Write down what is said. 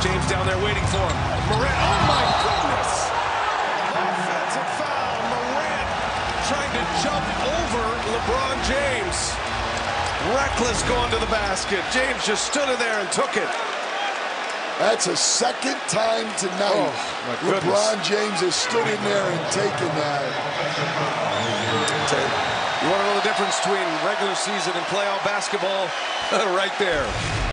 James down there waiting for him. Morant, oh my goodness! Offensive foul. Morant trying to jump over LeBron James. Reckless going to the basket. James just stood in there and took it. That's a second time tonight. Oh, my goodness. LeBron James has stood in there and taken that. You want to know the difference between regular season and playoff basketball? Right there.